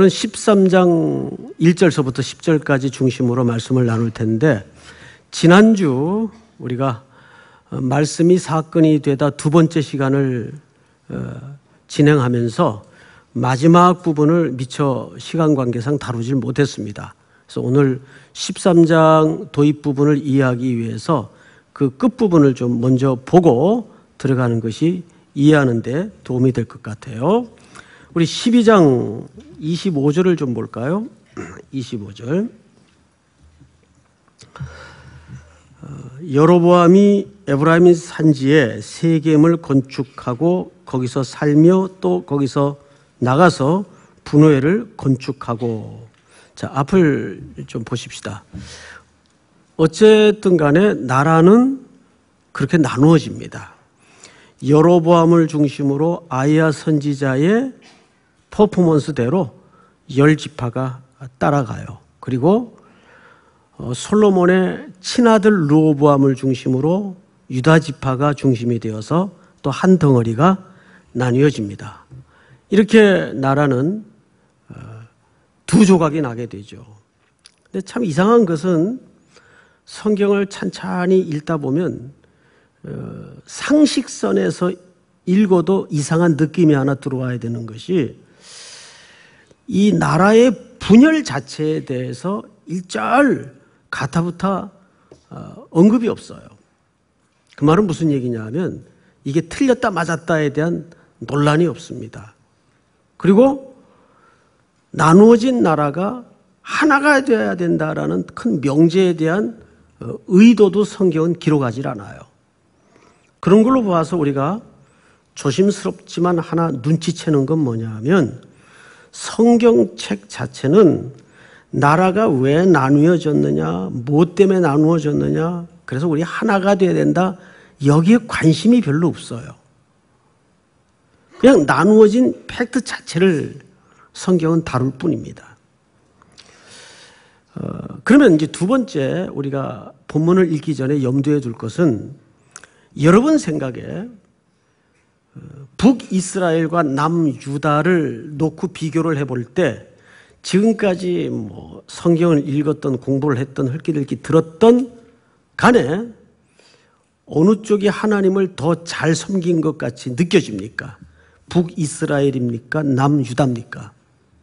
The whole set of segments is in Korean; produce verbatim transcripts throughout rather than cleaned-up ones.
십삼 장 일 절서부터 십 절까지 중심으로 말씀을 나눌 텐데, 지난주 우리가 말씀이 사건이 되다 두 번째 시간을 진행하면서 마지막 부분을 미처 시간 관계상 다루질 못했습니다. 그래서 오늘 십삼 장 도입 부분을 이해하기 위해서 그 끝부분을 좀 먼저 보고 들어가는 것이 이해하는 데 도움이 될 것 같아요. 우리 십이 장 이십오 절을 좀 볼까요? 이십오 절. 여로보암이 에브라임 산지에 세겜을 건축하고 거기서 살며 또 거기서 나가서 분오엘을 건축하고. 자, 앞을 좀 보십시다. 어쨌든 간에 나라는 그렇게 나누어집니다. 여로보암을 중심으로 아이야 선지자의 퍼포먼스대로 열 지파가 따라가요. 그리고 솔로몬의 친아들 르호보암을 중심으로 유다 지파가 중심이 되어서 또 한 덩어리가 나뉘어집니다. 이렇게 나라는 두 조각이 나게 되죠. 근데 참 이상한 것은 성경을 찬찬히 읽다 보면 상식선에서 읽어도 이상한 느낌이 하나 들어와야 되는 것이, 이 나라의 분열 자체에 대해서 일절 가타부타 언급이 없어요. 그 말은 무슨 얘기냐 하면 이게 틀렸다 맞았다에 대한 논란이 없습니다. 그리고 나누어진 나라가 하나가 되어야 된다라는 큰 명제에 대한 의도도 성경은 기록하지 않아요. 그런 걸로 봐서 우리가 조심스럽지만 하나 눈치채는 건 뭐냐 하면, 성경책 자체는 나라가 왜 나누어졌느냐, 무엇 때문에 나누어졌느냐, 그래서 우리 하나가 돼야 된다, 여기에 관심이 별로 없어요. 그냥 나누어진 팩트 자체를 성경은 다룰 뿐입니다. 어, 그러면 이제 두 번째 우리가 본문을 읽기 전에 염두에 둘 것은, 여러분 생각에 북이스라엘과 남유다를 놓고 비교를 해볼 때, 지금까지 뭐 성경을 읽었던, 공부를 했던, 흘끼들끼 들었던 간에 어느 쪽이 하나님을 더 잘 섬긴 것 같이 느껴집니까? 북이스라엘입니까? 남유다입니까?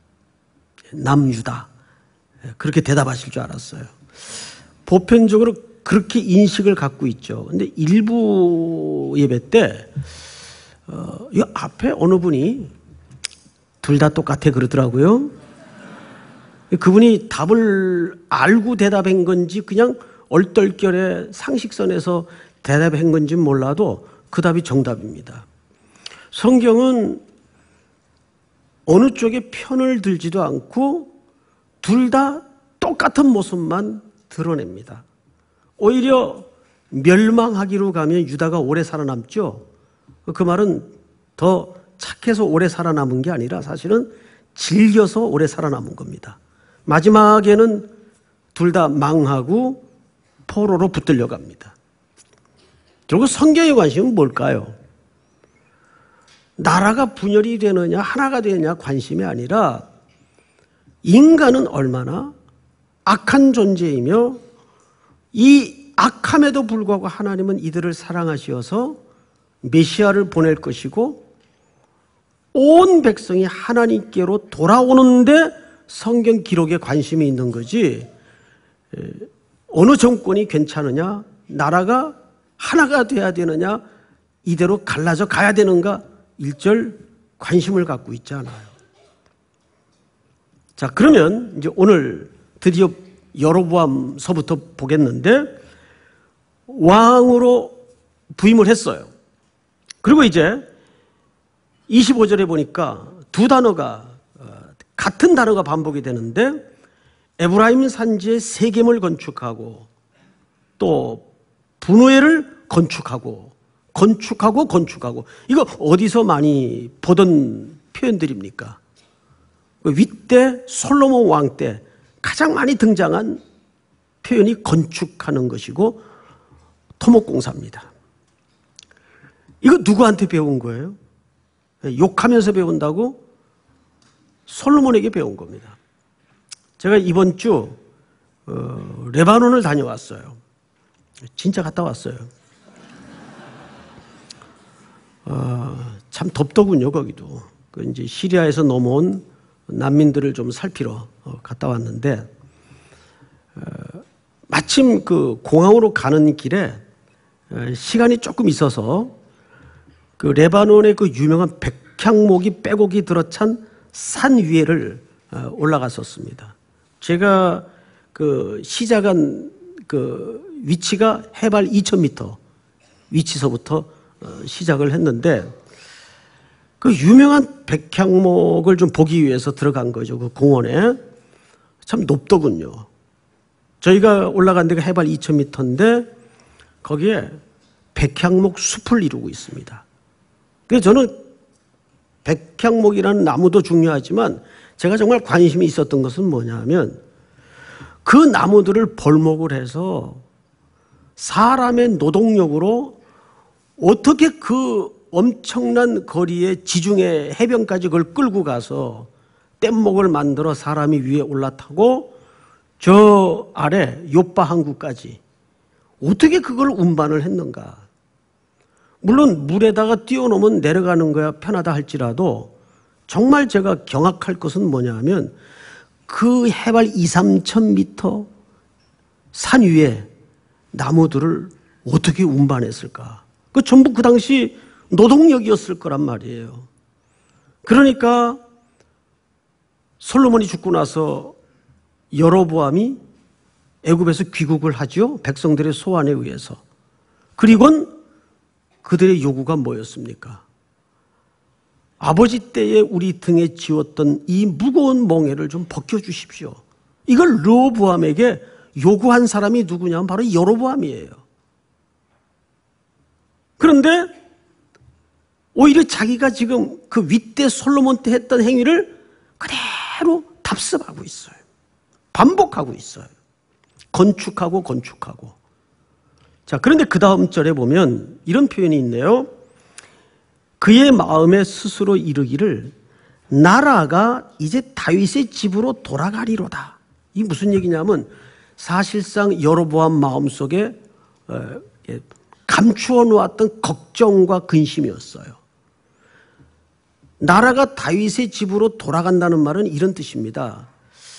남유다. 그렇게 대답하실 줄 알았어요. 보편적으로 그렇게 인식을 갖고 있죠. 근데 일부 예배 때 어, 이 앞에 어느 분이 둘 다 똑같아 그러더라고요. 그분이 답을 알고 대답한 건지 그냥 얼떨결에 상식선에서 대답한 건지 몰라도 그 답이 정답입니다. 성경은 어느 쪽에 편을 들지도 않고 둘 다 똑같은 모습만 드러냅니다. 오히려 멸망하기로 가면 유다가 오래 살아남죠. 그 말은 더 착해서 오래 살아남은 게 아니라 사실은 질겨서 오래 살아남은 겁니다. 마지막에는 둘 다 망하고 포로로 붙들려 갑니다. 결국 성경의 관심은 뭘까요? 나라가 분열이 되느냐 하나가 되느냐 관심이 아니라, 인간은 얼마나 악한 존재이며 이 악함에도 불구하고 하나님은 이들을 사랑하시어서 메시아를 보낼 것이고 온 백성이 하나님께로 돌아오는데 성경 기록에 관심이 있는 거지, 어느 정권이 괜찮으냐, 나라가 하나가 돼야 되느냐, 이대로 갈라져 가야 되는가, 일절 관심을 갖고 있지 않아요. 자, 그러면 이제 오늘 드디어 여로보암서부터 보겠는데, 왕으로 부임을 했어요. 그리고 이제 이십오 절에 보니까 두 단어가, 같은 단어가 반복이 되는데, 에브라임 산지에 세겜을 건축하고 또 분오엘을 건축하고 건축하고 건축하고, 이거 어디서 많이 보던 표현들입니까? 윗때 솔로몬 왕 때 가장 많이 등장한 표현이 건축하는 것이고 토목공사입니다. 이거 누구한테 배운 거예요? 욕하면서 배운다고? 솔로몬에게 배운 겁니다. 제가 이번 주 어, 레바논을 다녀왔어요. 진짜 갔다 왔어요. 어, 참 덥더군요, 거기도. 그 이제 시리아에서 넘어온 난민들을 좀 살피러 어, 갔다 왔는데, 어, 마침 그 공항으로 가는 길에 어, 시간이 조금 있어서 그 레바논의 그 유명한 백향목이 빼곡이 들어찬 산 위에를 어, 올라갔었습니다. 제가 그 시작한 그 위치가 해발 이천 미터 위치서부터 어, 시작을 했는데, 그 유명한 백향목을 좀 보기 위해서 들어간 거죠. 그 공원에. 참 높더군요. 저희가 올라간 데가 해발 이천 미터인데 거기에 백향목 숲을 이루고 있습니다. 그래서 저는 백향목이라는 나무도 중요하지만 제가 정말 관심이 있었던 것은 뭐냐면, 그 나무들을 벌목을 해서 사람의 노동력으로 어떻게 그 엄청난 거리의 지중해 해변까지 그걸 끌고 가서 뗏목을 만들어 사람이 위에 올라타고 저 아래 요빠 항구까지 어떻게 그걸 운반을 했는가. 물론 물에다가 뛰어넘으면 내려가는 거야 편하다 할지라도 정말 제가 경악할 것은 뭐냐면, 그 해발 이삼천 미터 산 위에 나무들을 어떻게 운반했을까. 그 전부 그 당시 노동력이었을 거란 말이에요. 그러니까 솔로몬이 죽고 나서 여로보암이 애굽에서 귀국을 하죠. 백성들의 소환에 의해서. 그리고는 그들의 요구가 뭐였습니까? 아버지 때에 우리 등에 지웠던 이 무거운 멍에를 좀 벗겨주십시오. 이걸 르호보암에게 요구한 사람이 누구냐면 바로 여로보암이에요. 그런데 오히려 자기가 지금 그 윗대 솔로몬 때 했던 행위를 그대로 답습하고 있어요. 반복하고 있어요. 건축하고 건축하고. 자, 그런데 그 다음 절에 보면 이런 표현이 있네요. 그의 마음에 스스로 이르기를 나라가 이제 다윗의 집으로 돌아가리로다. 이 무슨 얘기냐면, 사실상 여로보암 마음속에 감추어 놓았던 걱정과 근심이었어요. 나라가 다윗의 집으로 돌아간다는 말은 이런 뜻입니다.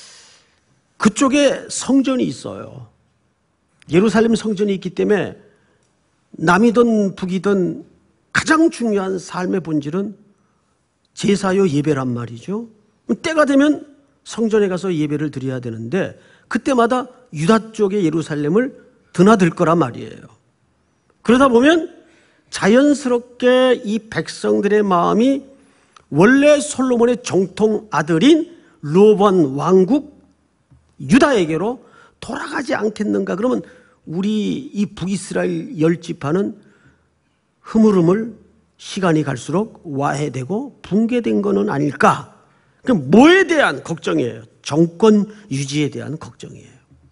그쪽에 성전이 있어요. 예루살렘 성전이 있기 때문에 남이든 북이든 가장 중요한 삶의 본질은 제사요 예배란 말이죠. 때가 되면 성전에 가서 예배를 드려야 되는데 그때마다 유다 쪽의 예루살렘을 드나들 거란 말이에요. 그러다 보면 자연스럽게 이 백성들의 마음이 원래 솔로몬의 정통 아들인 르호보암 왕국 유다에게로 돌아가지 않겠는가. 그러면 우리 이 북이스라엘 열 지파는 흐물흐물 시간이 갈수록 와해되고 붕괴된 것은 아닐까. 그럼 뭐에 대한 걱정이에요? 정권 유지에 대한 걱정이에요.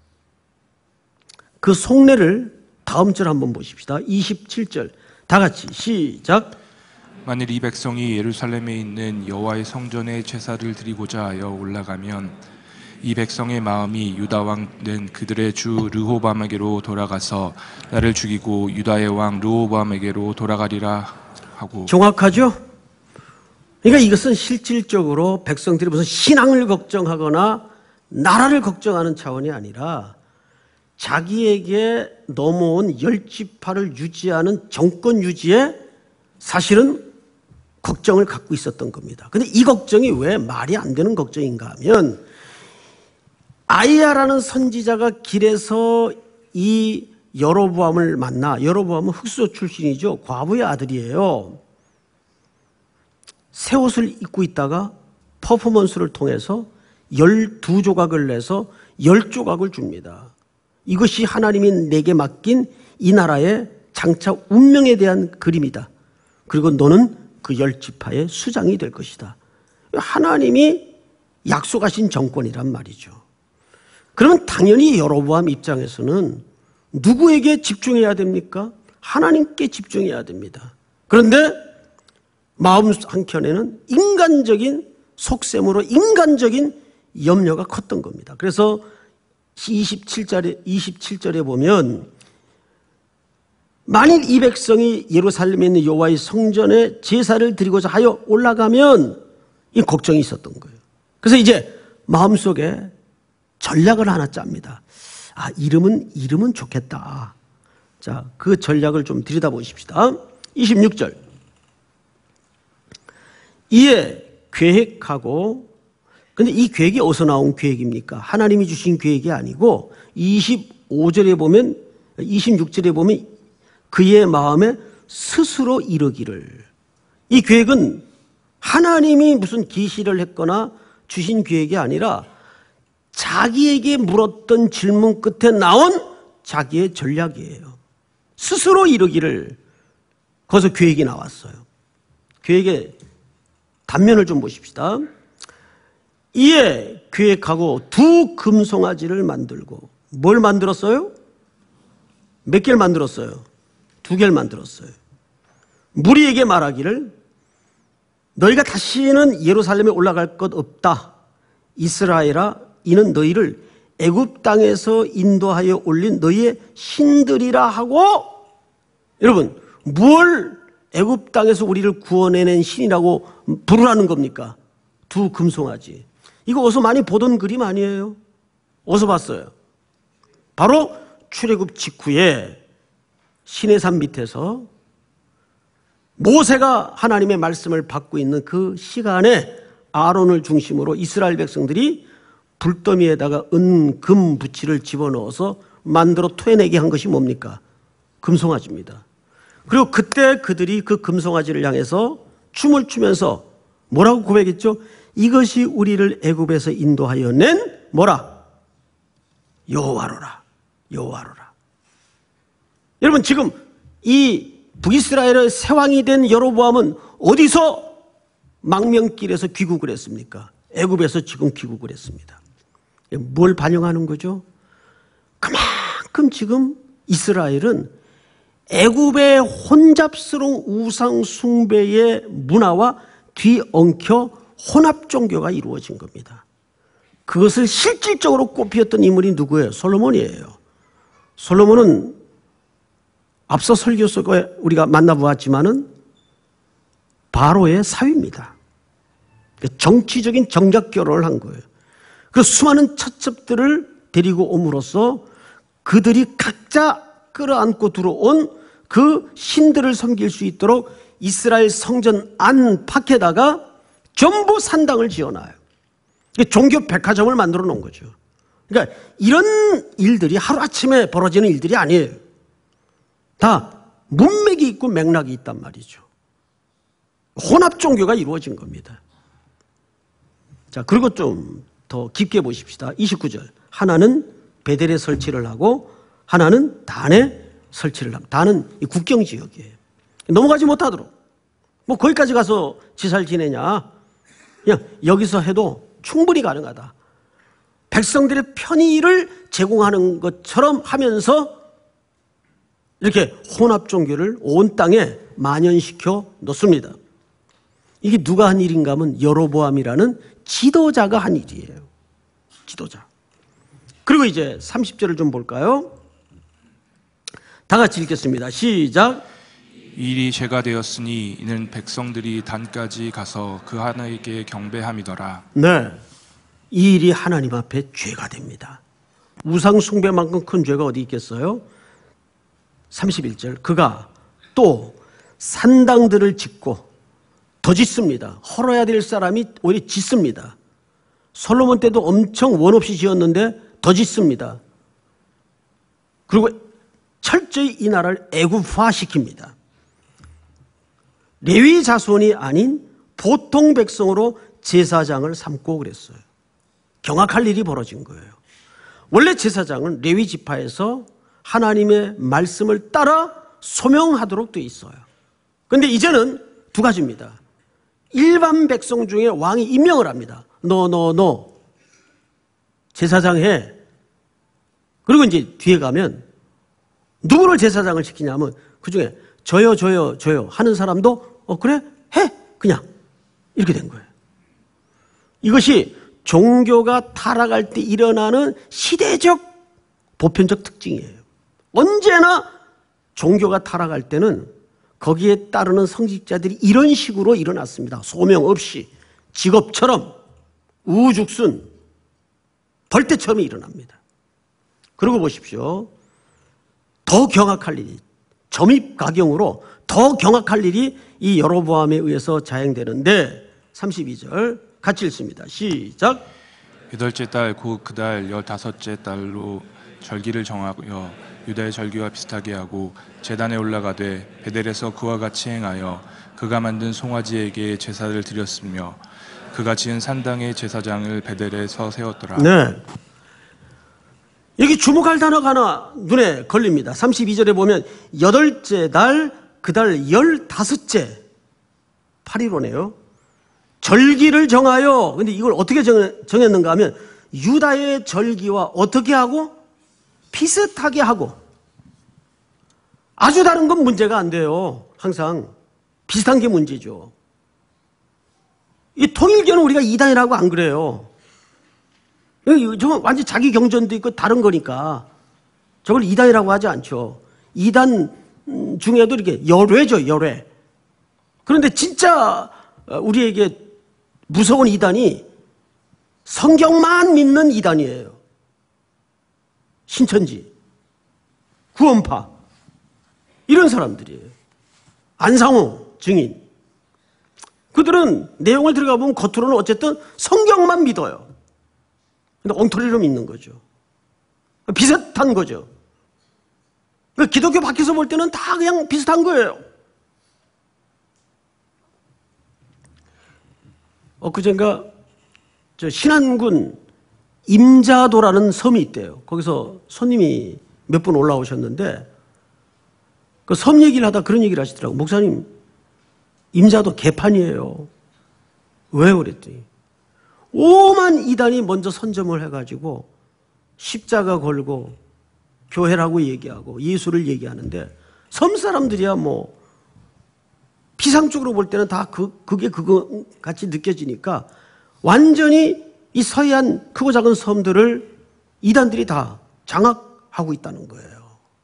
그 속내를 다음 절 한번 보십시다. 이십칠 절 다 같이 시작. 만일 이 백성이 예루살렘에 있는 여호와의 성전에 제사를 드리고자 하여 올라가면 이 백성의 마음이 유다 왕 된 그들의 주 르호보암에게로 돌아가서 나를 죽이고 유다의 왕 르호보암에게로 돌아가리라 하고. 정확하죠? 그러니까 이것은 실질적으로 백성들이 무슨 신앙을 걱정하거나 나라를 걱정하는 차원이 아니라 자기에게 넘어온 열 지파를 유지하는 정권 유지에 사실은 걱정을 갖고 있었던 겁니다. 그런데 이 걱정이 왜 말이 안 되는 걱정인가 하면, 아이야라는 선지자가 길에서 이 여로보암을 만나, 여로보암은 흑수저 출신이죠. 과부의 아들이에요. 새 옷을 입고 있다가 퍼포먼스를 통해서 열두 조각을 내서 열 조각을 줍니다. 이것이 하나님이 내게 맡긴 이 나라의 장차 운명에 대한 그림이다. 그리고 너는 그 열 지파의 수장이 될 것이다. 하나님이 약속하신 정권이란 말이죠. 그러면 당연히 여로보암 입장에서는 누구에게 집중해야 됩니까? 하나님께 집중해야 됩니다. 그런데 마음 한켠에는 인간적인 속셈으로 인간적인 염려가 컸던 겁니다. 그래서 이십칠 절에, 이십칠 절에 보면 만일 이 백성이 예루살렘에 있는 여호와의 성전에 제사를 드리고자 하여 올라가면 이 걱정이 있었던 거예요. 그래서 이제 마음속에 전략을 하나 짭니다. 아, 이름은 이름은 좋겠다. 자, 그 전략을 좀 들여다보십시다. 이십육 절. 이에 계획하고, 근데 이 계획이 어디서 나온 계획입니까? 하나님이 주신 계획이 아니고 이십오 절에 보면, 이십육 절에 보면 그의 마음에 스스로 이르기를. 이 계획은 하나님이 무슨 계시를 했거나 주신 계획이 아니라 자기에게 물었던 질문 끝에 나온 자기의 전략이에요. 스스로 이르기를. 거기서 계획이 나왔어요. 계획의 단면을 좀 보십시다. 이에 계획하고 두 금송아지를 만들고, 뭘 만들었어요? 몇 개를 만들었어요? 두 개를 만들었어요. 무리에게 말하기를 너희가 다시는 예루살렘에 올라갈 것 없다. 이스라엘아, 이는 너희를 애굽 땅에서 인도하여 올린 너희의 신들이라 하고. 여러분, 뭘 애굽 땅에서 우리를 구원해낸 신이라고 부르라는 겁니까? 두 금송아지. 이거 어디서 많이 보던 그림 아니에요? 어디서 봤어요? 바로 출애굽 직후에 시내산 밑에서 모세가 하나님의 말씀을 받고 있는 그 시간에 아론을 중심으로 이스라엘 백성들이 불더미에다가 은, 금, 부치를 집어넣어서 만들어 토해내게 한 것이 뭡니까? 금송아지입니다. 그리고 그때 그들이 그 금송아지를 향해서 춤을 추면서 뭐라고 고백했죠? 이것이 우리를 애굽에서 인도하여 낸 뭐라? 여호와로라. 여호와로라. 여러분, 지금 이 북이스라엘의 새 왕이 된 여로보암은 어디서 망명길에서 귀국을 했습니까? 애굽에서 지금 귀국을 했습니다. 뭘 반영하는 거죠? 그만큼 지금 이스라엘은 애굽의 혼잡스러운 우상 숭배의 문화와 뒤엉켜 혼합 종교가 이루어진 겁니다. 그것을 실질적으로 꽃피웠던 인물이 누구예요? 솔로몬이에요. 솔로몬은 앞서 설교 속에 우리가 만나보았지만은 바로의 사위입니다. 정치적인 정략 결혼을 한 거예요. 그 수많은 처첩들을 데리고 옴으로써 그들이 각자 끌어안고 들어온 그 신들을 섬길 수 있도록 이스라엘 성전 안팎에다가 전부 산당을 지어놔요. 종교 백화점을 만들어 놓은 거죠. 그러니까 이런 일들이 하루아침에 벌어지는 일들이 아니에요. 다 문맥이 있고 맥락이 있단 말이죠. 혼합 종교가 이루어진 겁니다. 자, 그리고 좀 더 깊게 보십시다. 이십구 절. 하나는 베델에 설치를 하고 하나는 단에 설치를 합니다. 단은 이 국경 지역이에요. 넘어가지 못하도록. 뭐 거기까지 가서 지살 지내냐. 그냥 여기서 해도 충분히 가능하다. 백성들의 편의를 제공하는 것처럼 하면서 이렇게 혼합 종교를 온 땅에 만연시켜 놓습니다. 이게 누가 한 일인가 하면 여로보암이라는 지도자가 한 일이에요. 지도자. 그리고 이제 삼십 절을 좀 볼까요? 다 같이 읽겠습니다. 시작. 이 일이 죄가 되었으니 이는 백성들이 단까지 가서 그 하나님께 경배함이더라. 네, 이 일이 하나님 앞에 죄가 됩니다. 우상 숭배만큼 큰 죄가 어디 있겠어요? 삼십일 절. 그가 또 산당들을 짓고 더 짓습니다. 헐어야 될 사람이 오히려 짓습니다. 솔로몬 때도 엄청 원 없이 지었는데 더 짓습니다. 그리고 철저히 이 나라를 애굽화시킵니다. 레위 자손이 아닌 보통 백성으로 제사장을 삼고 그랬어요. 경악할 일이 벌어진 거예요. 원래 제사장은 레위 지파에서 하나님의 말씀을 따라 소명하도록 돼 있어요. 그런데 이제는 두 가지입니다. 일반 백성 중에 왕이 임명을 합니다. 너, 너, 너 제사장 해. 그리고 이제 뒤에 가면 누구를 제사장을 시키냐면 그 중에 저요, 저요, 저요 하는 사람도 어 그래? 해. 그냥 이렇게 된 거예요. 이것이 종교가 타락할 때 일어나는 시대적 보편적 특징이에요. 언제나 종교가 타락할 때는 거기에 따르는 성직자들이 이런 식으로 일어났습니다. 소명 없이 직업처럼 우후죽순 벌떼처럼 일어납니다. 그러고 보십시오. 더 경악할 일이, 점입가경으로 더 경악할 일이 이 여로보암에 의해서 자행되는데 삼십이 절 같이 읽습니다. 시작. 여덟째 달 곧 그달 열다섯째 달로 절기를 정하여 유다의 절기와 비슷하게 하고 제단에 올라가되 베델에서 그와 같이 행하여 그가 만든 송아지에게 제사를 드렸으며 그가 지은 산당의 제사장을 베델에서 세웠더라. 네. 여기 주목할 단어가 하나 눈에 걸립니다. 삼십이 절에 보면 여덟째 달 그달 열다섯째 팔 일오네요. 절기를 정하여, 근데 이걸 어떻게 정했는가 하면 유다의 절기와 어떻게 하고? 비슷하게 하고. 아주 다른 건 문제가 안 돼요. 항상 비슷한 게 문제죠. 이 통일교는 우리가 이단이라고 안 그래요. 저건 완전 자기 경전도 있고 다른 거니까 저걸 이단이라고 하지 않죠. 이단 중에도 이렇게 열외죠, 열외. 그런데 진짜 우리에게 무서운 이단이 성경만 믿는 이단이에요. 신천지, 구원파, 이런 사람들이에요. 안상호 증인. 그들은 내용을 들어가 보면 겉으로는 어쨌든 성경만 믿어요. 근데 엉터리로 믿는 거죠. 비슷한 거죠. 기독교 밖에서 볼 때는 다 그냥 비슷한 거예요. 엊그젠가 저 신안군 임자도라는 섬이 있대요. 거기서 손님이 몇 분 올라오셨는데 그 섬 얘기를 하다 그런 얘기를 하시더라고요. 목사님, 임자도 개판이에요. 왜 그랬더니 오만 이단이 먼저 선점을 해가지고 십자가 걸고 교회라고 얘기하고 예수를 얘기하는데 섬 사람들이야 뭐 피상적으로 볼 때는 다 그, 그게 그거 같이 느껴지니까 완전히 이 서해안 크고 작은 섬들을 이단들이 다 장악하고 있다는 거예요.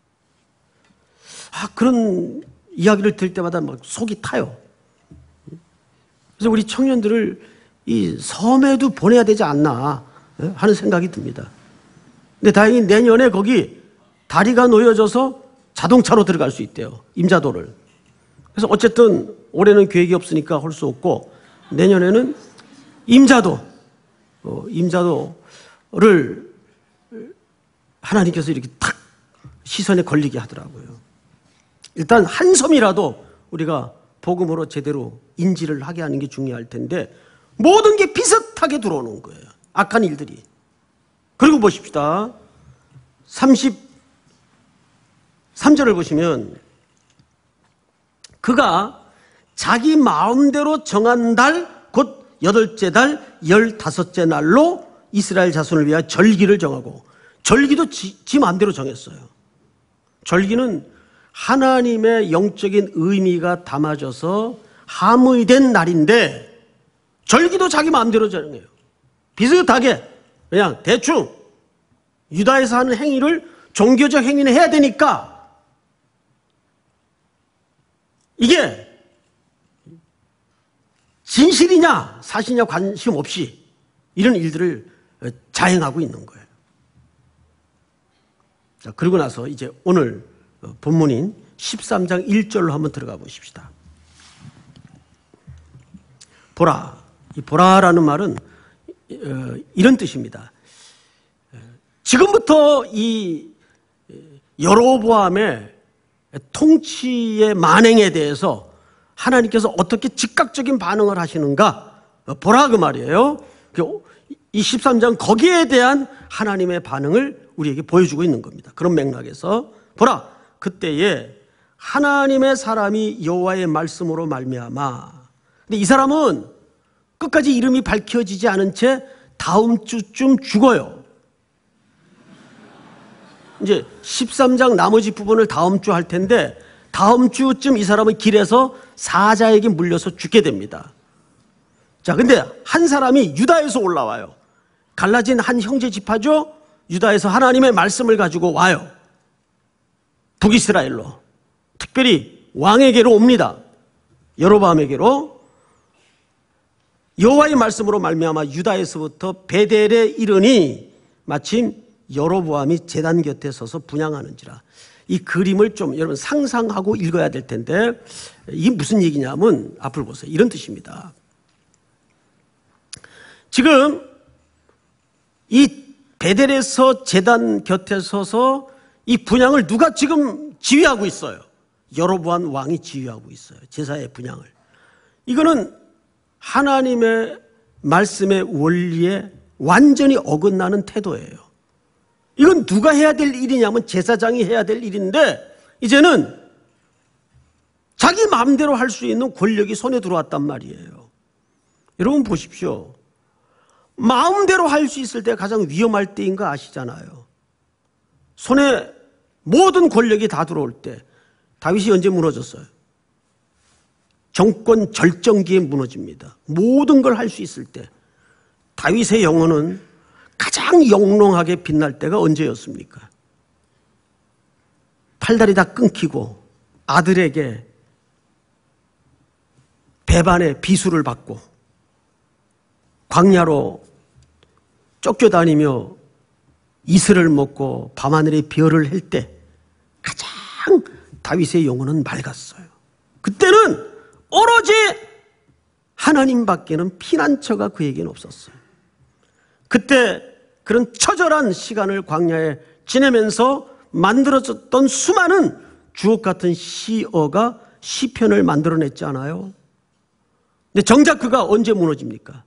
아, 그런 이야기를 들을 때마다 막 속이 타요. 그래서 우리 청년들을 이 섬에도 보내야 되지 않나 하는 생각이 듭니다. 근데 다행히 내년에 거기 다리가 놓여져서 자동차로 들어갈 수 있대요. 임자도를. 그래서 어쨌든 올해는 계획이 없으니까 할 수 없고 내년에는 임자도, 어, 임자도를 하나님께서 이렇게 탁 시선에 걸리게 하더라고요. 일단 한 섬이라도 우리가 복음으로 제대로 인지를 하게 하는 게 중요할 텐데 모든 게 비슷하게 들어오는 거예요. 악한 일들이. 그리고 보십시다. 삼십삼 절을 보시면 그가 자기 마음대로 정한 달, 곧 여덟째 달, 열다섯째 날로 이스라엘 자손을 위하여 절기를 정하고, 절기도 지, 지 마음대로 정했어요. 절기는 하나님의 영적인 의미가 담아져서 함의된 날인데 절기도 자기 마음대로 정해요. 비슷하게 그냥 대충 유다에서 하는 행위를 종교적 행위는 해야 되니까 이게 진실이냐 사실이냐 관심 없이 이런 일들을 자행하고 있는 거예요. 자, 그러고 나서 이제 오늘 본문인 십삼 장 일 절로 한번 들어가 보십시다. 보라. 이 보라라는 말은 이런 뜻입니다. 지금부터 이 여로보암의 통치의 만행에 대해서 하나님께서 어떻게 즉각적인 반응을 하시는가 보라 그 말이에요. 이 십삼 장 거기에 대한 하나님의 반응을 우리에게 보여주고 있는 겁니다. 그런 맥락에서 보라 그때에 하나님의 사람이 여호와의 말씀으로 말미암아. 근데 이 사람은 끝까지 이름이 밝혀지지 않은 채 다음 주쯤 죽어요. 이제 십삼 장 나머지 부분을 다음 주 할 텐데 다음 주쯤 이 사람은 길에서 사자에게 물려서 죽게 됩니다. 자, 근데 한 사람이 유다에서 올라와요. 갈라진 한 형제 지파죠. 유다에서 하나님의 말씀을 가지고 와요. 북이스라엘로. 특별히 왕에게로 옵니다. 여로보암에게로. 여호와의 말씀으로 말미암아 유다에서부터 베델에 이르니 마침 여로보암이 제단 곁에 서서 분향하는지라. 이 그림을 좀 여러분 상상하고 읽어야 될 텐데, 이게 무슨 얘기냐면 앞을 보세요. 이런 뜻입니다. 지금 이 베델에서 제단 곁에 서서 이 분향을 누가 지금 지휘하고 있어요? 여로보암 왕이 지휘하고 있어요. 제사의 분향을. 이거는 하나님의 말씀의 원리에 완전히 어긋나는 태도예요. 이건 누가 해야 될 일이냐면 제사장이 해야 될 일인데, 이제는 자기 마음대로 할 수 있는 권력이 손에 들어왔단 말이에요. 여러분 보십시오. 마음대로 할 수 있을 때 가장 위험할 때인 거 아시잖아요. 손에 모든 권력이 다 들어올 때. 다윗이 언제 무너졌어요? 정권 절정기에 무너집니다. 모든 걸 할 수 있을 때. 다윗의 영혼은 가장 영롱하게 빛날 때가 언제였습니까? 팔다리 다 끊기고 아들에게 배반의 비수를 받고 광야로 쫓겨다니며 이슬을 먹고 밤하늘의 별을 할 때 가장 다윗의 영혼은 맑았어요. 그때는 오로지 하나님밖에는 피난처가 그에게는 없었어요. 그때 그런 처절한 시간을 광야에 지내면서 만들어졌던 수많은 주옥 같은 시어가 시편을 만들어냈잖아요. 근데 정작 그가 언제 무너집니까?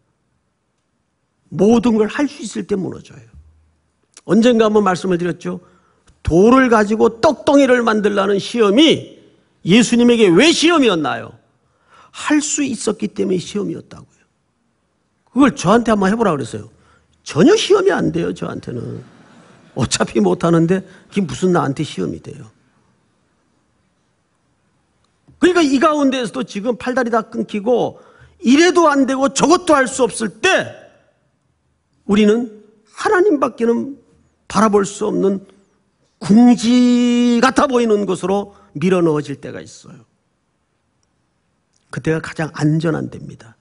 모든 걸 할 수 있을 때 무너져요. 언젠가 한번 말씀을 드렸죠. 돌을 가지고 떡덩이를 만들라는 시험이 예수님에게 왜 시험이었나요? 할 수 있었기 때문에 시험이었다고요. 그걸 저한테 한번 해보라 그랬어요. 전혀 시험이 안 돼요, 저한테는. 어차피 못하는데 그게 무슨 나한테 시험이 돼요. 그러니까 이 가운데에서도 지금 팔다리 다 끊기고 이래도 안 되고 저것도 할 수 없을 때 우리는 하나님밖에는 바라볼 수 없는 궁지 같아 보이는 것으로 밀어넣어질 때가 있어요. 그때가 가장 안전한 때입니다.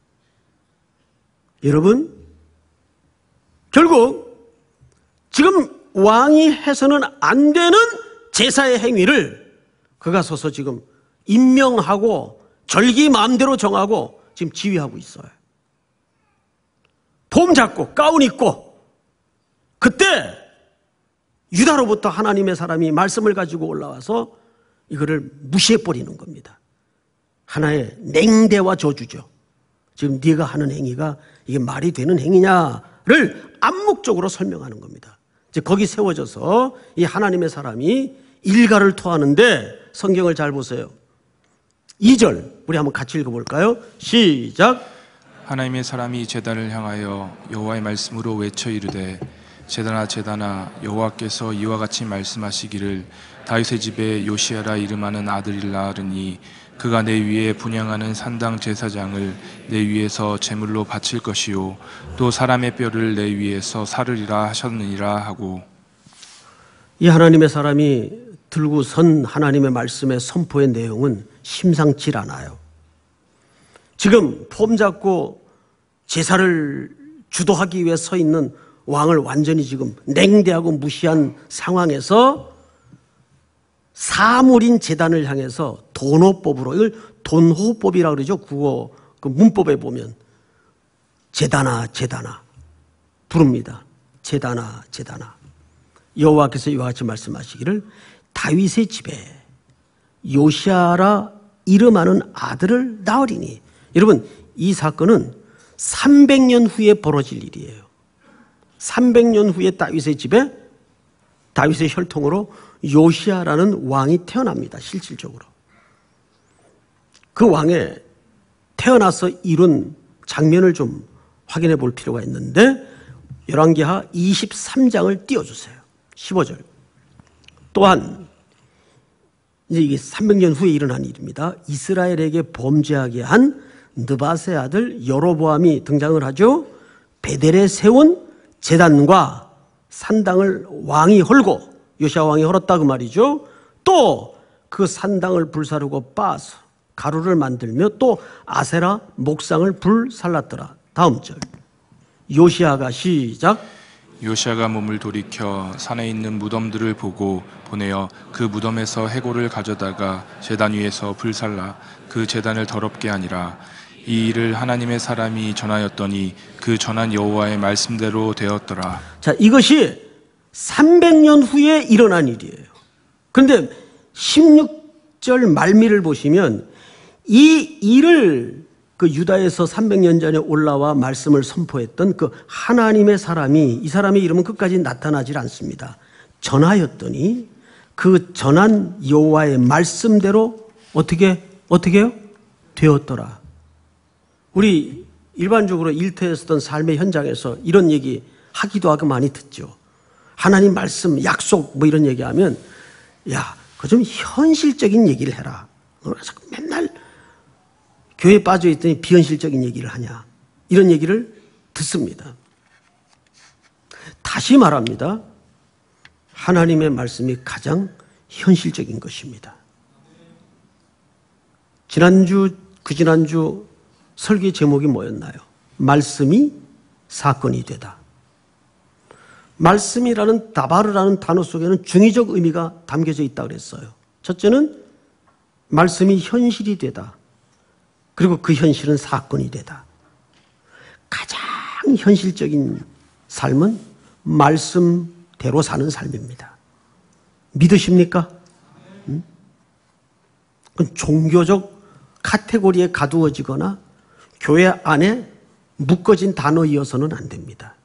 여러분, 결국 지금 왕이 해서는 안 되는 제사의 행위를 그가 서서 지금 임명하고 절기 마음대로 정하고 지금 지휘하고 있어요. 폼 잡고 가운 입고 그때 유다로부터 하나님의 사람이 말씀을 가지고 올라와서 이거를 무시해버리는 겁니다. 하나의 냉대와 저주죠. 지금 네가 하는 행위가 이게 말이 되는 행위냐를 암묵적으로 설명하는 겁니다. 이제 거기 세워져서 이 하나님의 사람이 일가를 토하는데 성경을 잘 보세요. 이 절 우리 한번 같이 읽어볼까요? 시작. 하나님의 사람이 제단을 향하여 여호와의 말씀으로 외쳐 이르되 제단아 제단아 여호와께서 이와 같이 말씀하시기를 다윗의 집에 요시야라 이름하는 아들을 낳으니 그가 내 위에 분향하는 산당 제사장을 내 위에서 제물로 바칠 것이요 또 사람의 뼈를 내 위에서 사르리라 하셨느니라 하고. 이 하나님의 사람이 들고 선 하나님의 말씀의 선포의 내용은 심상치 않아요. 지금 폼 잡고 제사를 주도하기 위해 서 있는 왕을 완전히 지금 냉대하고 무시한 상황에서 사물인 제단을 향해서 돈호법으로, 이걸 돈호법이라고 그러죠. 국어 그 문법에 보면 제단아 제단아 부릅니다. 제단아 제단아 여호와께서 이와 같이 말씀하시기를 다윗의 집에 요시야라 이름하는 아들을 낳으리니. 여러분, 이 사건은 삼백 년 후에 벌어질 일이에요. 삼백 년 후에 다윗의 집에 다윗의 혈통으로 요시야라는 왕이 태어납니다. 실질적으로. 그 왕의 태어나서 이룬 장면을 좀 확인해 볼 필요가 있는데 열왕기하 이십삼 장을 띄워주세요. 십오 절. 또한 이제 이게 삼백 년 후에 일어난 일입니다. 이스라엘에게 범죄하게 한 느밧의 아들 여로보암이 등장을 하죠. 베델에 세운 제단과 산당을 왕이 헐고, 요시야 왕이 헐었다 그 말이죠. 또 그 산당을 불사르고 빻아서 가루를 만들며 또 아세라 목상을 불살랐더라. 다음 절. 요시야가 시작. 요시야가 몸을 돌이켜 산에 있는 무덤들을 보고 보내어 그 무덤에서 해골을 가져다가 제단 위에서 불살라 그 제단을 더럽게 하니라. 이 일을 하나님의 사람이 전하였더니 그 전한 여호와의 말씀대로 되었더라. 자, 이것이 삼백 년 후에 일어난 일이에요. 그런데 십육 절 말미를 보시면 이 일을 그 유다에서 삼백 년 전에 올라와 말씀을 선포했던 그 하나님의 사람이, 이 사람의 이름은 끝까지 나타나질 않습니다. 전하였더니 그 전한 여호와의 말씀대로 어떻게 어떻게 해요? 되었더라. 우리 일반적으로 일터에서던 삶의 현장에서 이런 얘기 하기도 하고 많이 듣죠. 하나님 말씀, 약속 뭐 이런 얘기하면 야, 그 좀 현실적인 얘기를 해라. 자꾸 맨날 교회에 빠져 있더니 비현실적인 얘기를 하냐. 이런 얘기를 듣습니다. 다시 말합니다. 하나님의 말씀이 가장 현실적인 것입니다. 지난주, 그 지난주 설교 제목이 뭐였나요? 말씀이 사건이 되다. 말씀이라는 다바르라는 단어 속에는 중의적 의미가 담겨져 있다고 그랬어요. 첫째는 말씀이 현실이 되다. 그리고 그 현실은 사건이 되다. 가장 현실적인 삶은 말씀대로 사는 삶입니다. 믿으십니까? 음? 그건 종교적 카테고리에 가두어지거나 교회 안에 묶어진 단어이어서는 안 됩니다.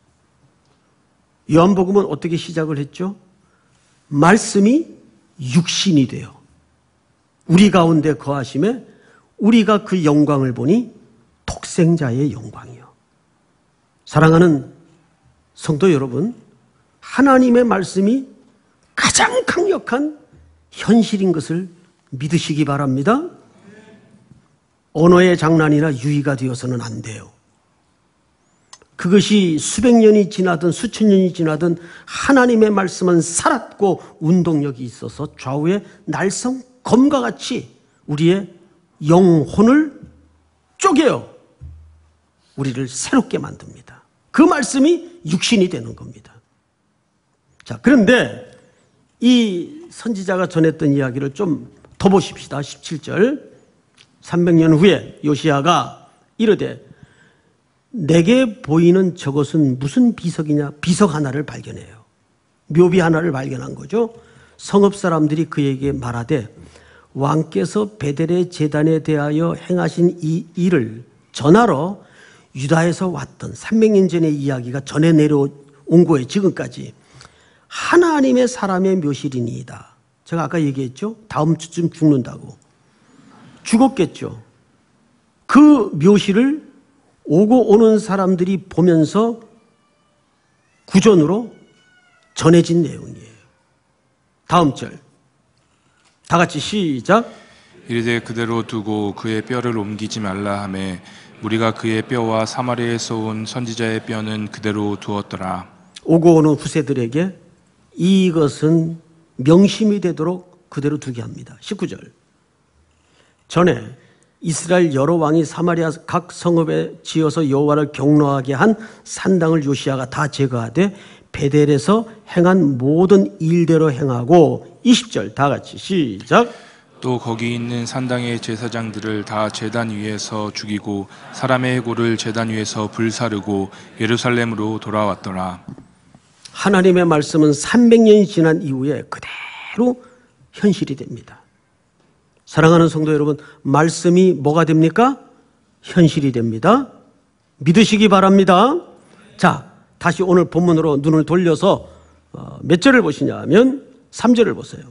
요한복음은 어떻게 시작을 했죠? 말씀이 육신이 돼요. 우리 가운데 거하심에 우리가 그 영광을 보니 독생자의 영광이요. 사랑하는 성도 여러분, 하나님의 말씀이 가장 강력한 현실인 것을 믿으시기 바랍니다. 언어의 장난이나 유의가 되어서는 안 돼요. 그것이 수백 년이 지나든 수천 년이 지나든 하나님의 말씀은 살았고 운동력이 있어서 좌우의 날성 검과 같이 우리의 영혼을 쪼개어 우리를 새롭게 만듭니다. 그 말씀이 육신이 되는 겁니다. 자, 그런데 이 선지자가 전했던 이야기를 좀 더 보십시다. 십칠 절. 삼백 년 후에 요시야가 이르되 내게 보이는 저것은 무슨 비석이냐? 비석 하나를 발견해요. 묘비 하나를 발견한 거죠. 성읍 사람들이 그에게 말하되 왕께서 베델의 제단에 대하여 행하신 이 일을 전하러 유다에서 왔던 삼백 년 전의 이야기가 전해 내려온 거예요. 지금까지. 하나님의 사람의 묘실이니이다. 제가 아까 얘기했죠. 다음 주쯤 죽는다고. 죽었겠죠. 그 묘실을 오고 오는 사람들이 보면서 구전으로 전해진 내용이에요. 다음 절. 다 같이 시작. 이르되 그대로 두고 그의 뼈를 옮기지 말라 하매 무리가 그의 뼈와 사마리아에서 온 선지자의 뼈는 그대로 두었더라. 오고 오는 후세들에게 이것은 명심이 되도록 그대로 두게 합니다. 십구 절. 전에 이스라엘 여러 왕이 사마리아 각 성읍에 지어서 여호와를 경노하게 한 산당을 요시야가 다 제거하되 베델에서 행한 모든 일대로 행하고 이십 절 다 같이 시작. 또 거기 있는 산당의 제사장들을 다 제단 위에서 죽이고 사람의 해골을 제단 위에서 불사르고 예루살렘으로 돌아왔더라. 하나님의 말씀은 삼백 년이 지난 이후에 그대로 현실이 됩니다. 사랑하는 성도 여러분, 말씀이 뭐가 됩니까? 현실이 됩니다. 믿으시기 바랍니다. 자, 다시 오늘 본문으로 눈을 돌려서 몇 절을 보시냐 하면 삼 절을 보세요.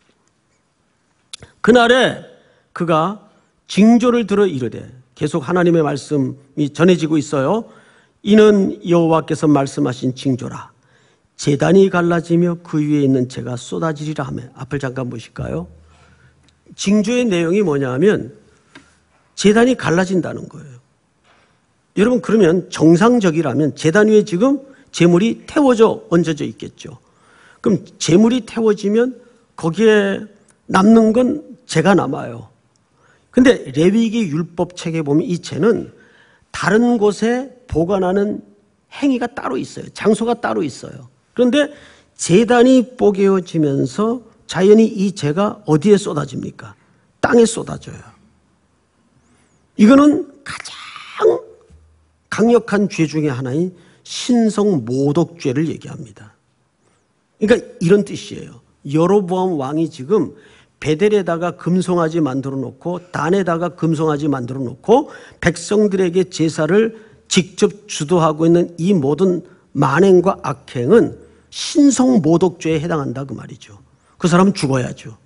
그날에 그가 징조를 들어 이르되, 계속 하나님의 말씀이 전해지고 있어요. 이는 여호와께서 말씀하신 징조라. 제단이 갈라지며 그 위에 있는 재가 쏟아지리라 하며. 앞을 잠깐 보실까요? 징조의 내용이 뭐냐 하면 제단이 갈라진다는 거예요. 여러분, 그러면 정상적이라면 제단 위에 지금 제물이 태워져 얹어져 있겠죠. 그럼 제물이 태워지면 거기에 남는 건 재가 남아요. 근데 레위기 율법책에 보면 이 재는 다른 곳에 보관하는 행위가 따로 있어요. 장소가 따로 있어요. 그런데 제단이 뽀개어지면서 자연히 이 재가 어디에 쏟아집니까? 땅에 쏟아져요. 이거는 가장 강력한 죄 중에 하나인 신성 모독죄를 얘기합니다. 그러니까 이런 뜻이에요. 여로보암 왕이 지금 베델에다가 금송아지 만들어 놓고 단에다가 금송아지 만들어 놓고 백성들에게 제사를 직접 주도하고 있는 이 모든 만행과 악행은 신성 모독죄에 해당한다 그 말이죠. 그 사람은 죽어야죠.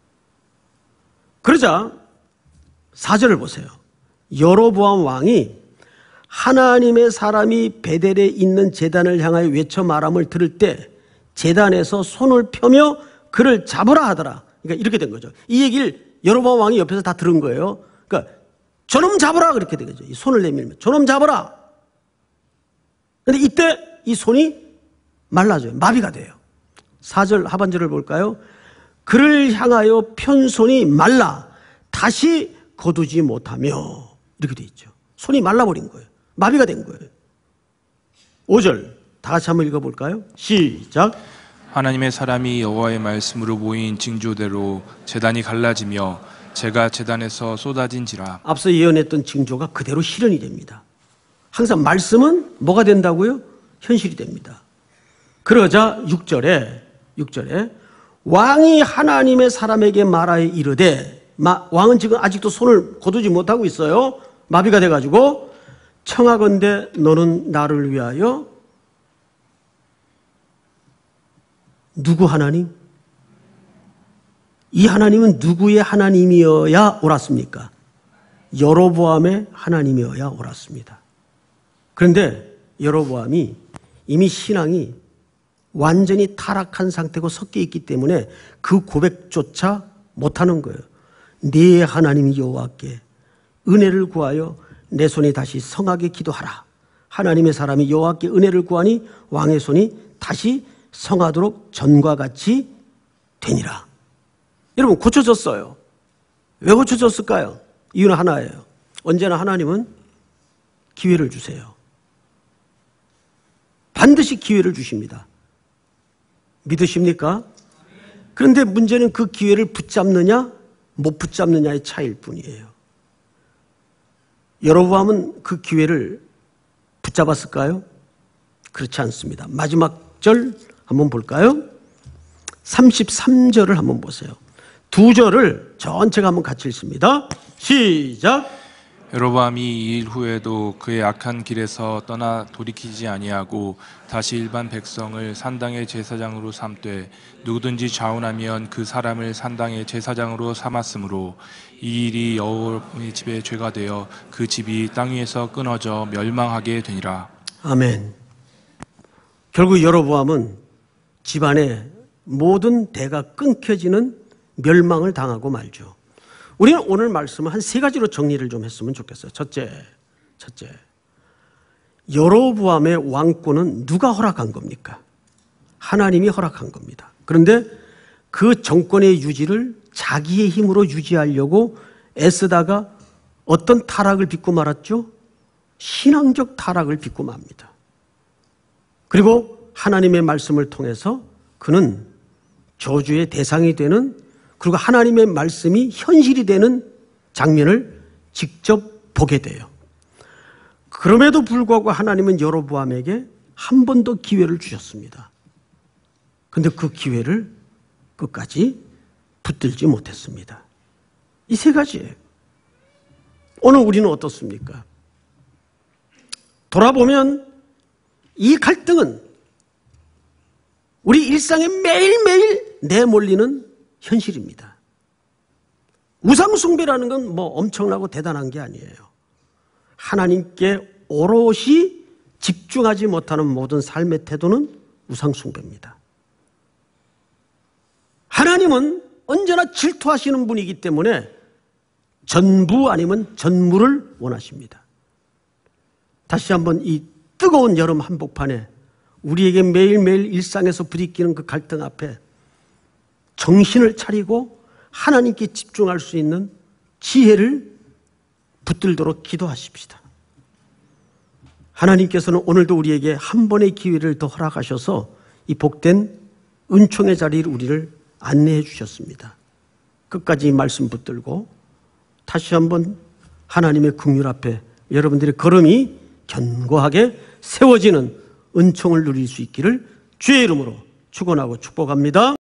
그러자 사 절을 보세요. 여로보암 왕이 하나님의 사람이 베델에 있는 제단을 향하여 외쳐 말함을 들을 때 제단에서 손을 펴며 그를 잡으라 하더라. 그러니까 이렇게 된 거죠. 이 얘기를 여로보암 왕이 옆에서 다 들은 거예요. 그러니까 저놈 잡으라 그렇게 된 거죠. 이 손을 내밀면 저놈 잡으라. 그런데 이때 이 손이 말라져요. 마비가 돼요. 사 절 하반절을 볼까요? 그를 향하여 편 손이 말라 다시 거두지 못하며 이렇게 돼 있죠. 손이 말라버린 거예요. 마비가 된 거예요. 오 절 다 같이 한번 읽어볼까요? 시작. 하나님의 사람이 여호와의 말씀으로 보인 징조대로 제단이 갈라지며 재가 제단에서 쏟아진지라. 앞서 예언했던 징조가 그대로 실현이 됩니다. 항상 말씀은 뭐가 된다고요? 현실이 됩니다. 그러자 육 절에 육 절에 왕이 하나님의 사람에게 말하여 이르되, 왕은 지금 아직도 손을 거두지 못하고 있어요. 마비가 돼가지고 청하건대 너는 나를 위하여 누구 하나님? 이 하나님은 누구의 하나님이어야 옳았습니까? 여로보암의 하나님이어야 옳았습니다. 그런데 여로보암이 이미 신앙이 완전히 타락한 상태고 섞여 있기 때문에 그 고백조차 못하는 거예요. 네 하나님 여호와께 은혜를 구하여 내 손이 다시 성하게 기도하라. 하나님의 사람이 여호와께 은혜를 구하니 왕의 손이 다시 성하도록 전과 같이 되니라. 여러분, 고쳐졌어요. 왜 고쳐졌을까요? 이유는 하나예요. 언제나 하나님은 기회를 주세요. 반드시 기회를 주십니다. 믿으십니까? 그런데 문제는 그 기회를 붙잡느냐 못 붙잡느냐의 차이일 뿐이에요. 여로보암은 그 기회를 붙잡았을까요? 그렇지 않습니다. 마지막 절 한번 볼까요? 삼십삼 절을 한번 보세요. 두 절을 전체가 한번 같이 읽습니다. 시작. 여로보암이 이 일 후에도 그의 악한 길에서 떠나 돌이키지 아니하고 다시 일반 백성을 산당의 제사장으로 삼되 누구든지 자원하면 그 사람을 산당의 제사장으로 삼았으므로 이 일이 여호와의 집에 죄가 되어 그 집이 땅 위에서 끊어져 멸망하게 되니라. 아멘. 결국 여로보암은 집안의 모든 대가 끊겨지는 멸망을 당하고 말죠. 우리는 오늘 말씀을 한 세 가지로 정리를 좀 했으면 좋겠어요. 첫째, 첫째, 여로보암의 왕권은 누가 허락한 겁니까? 하나님이 허락한 겁니다. 그런데 그 정권의 유지를 자기의 힘으로 유지하려고 애쓰다가 어떤 타락을 빚고 말았죠? 신앙적 타락을 빚고 맙니다. 그리고 하나님의 말씀을 통해서 그는 저주의 대상이 되는, 그리고 하나님의 말씀이 현실이 되는 장면을 직접 보게 돼요. 그럼에도 불구하고 하나님은 여로보암에게 한 번 더 기회를 주셨습니다. 그런데 그 기회를 끝까지 붙들지 못했습니다. 이 세 가지예요. 오늘 우리는 어떻습니까? 돌아보면 이 갈등은 우리 일상에 매일매일 내몰리는 현실입니다. 우상숭배라는 건 뭐 엄청나고 대단한 게 아니에요. 하나님께 오롯이 집중하지 못하는 모든 삶의 태도는 우상숭배입니다. 하나님은 언제나 질투하시는 분이기 때문에 전부 아니면 전무를 원하십니다. 다시 한번 이 뜨거운 여름 한복판에 우리에게 매일매일 일상에서 부딪히는 그 갈등 앞에 정신을 차리고 하나님께 집중할 수 있는 지혜를 붙들도록 기도하십시다. 하나님께서는 오늘도 우리에게 한 번의 기회를 더 허락하셔서 이 복된 은총의 자리를 우리를 안내해 주셨습니다. 끝까지 이 말씀 붙들고 다시 한번 하나님의 긍휼 앞에 여러분들의 걸음이 견고하게 세워지는 은총을 누릴 수 있기를 주의 이름으로 축원하고 축복합니다.